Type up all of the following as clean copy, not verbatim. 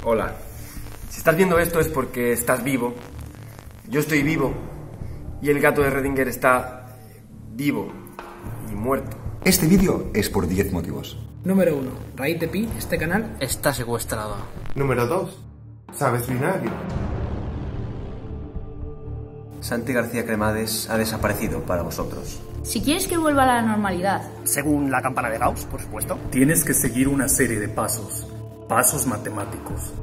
Hola. Si estás viendo esto es porque estás vivo. Yo estoy vivo. Y el gato de Redinger está vivo y muerto. Este vídeo es por 10 motivos. Número 1. Raíz de pi, este canal está secuestrado. Número 2. Sabes binario. Santi García Cremades ha desaparecido para vosotros. Si quieres que vuelva a la normalidad, según la campana de Gauss, por supuesto, tienes que seguir una serie de pasos matemáticos.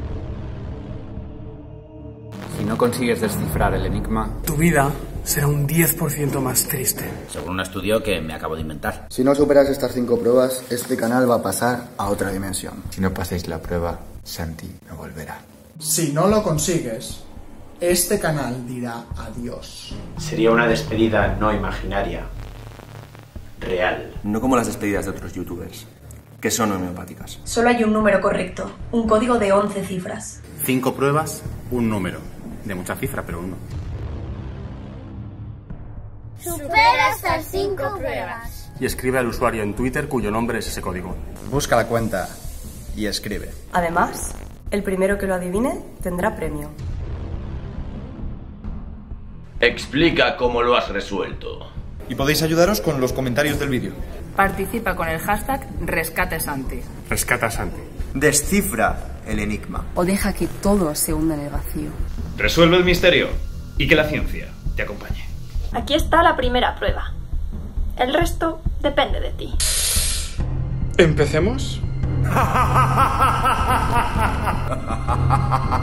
Si no consigues descifrar el enigma, tu vida será un 10% más triste. Según un estudio que me acabo de inventar. Si no superas estas 5 pruebas, este canal va a pasar a otra dimensión. Si no pasáis la prueba, Santi no volverá. Si no lo consigues, este canal dirá adiós. Sería una despedida no imaginaria, real. No como las despedidas de otros youtubers, que son homeopáticas. Solo hay un número correcto, un código de 11 cifras. 5 pruebas, un número. De mucha cifra, pero uno. Supera estas 5 pruebas. Y escribe al usuario en Twitter cuyo nombre es ese código. Busca la cuenta y escribe. Además, el primero que lo adivine tendrá premio. Explica cómo lo has resuelto. Y podéis ayudaros con los comentarios del vídeo. participa con el hashtag RescateSanti. Rescata a Santi. Descifra el enigma. O deja que todo se hunda en el vacío. Resuelve el misterio y que la ciencia te acompañe. Aquí está la primera prueba. El resto depende de ti. ¿Empecemos?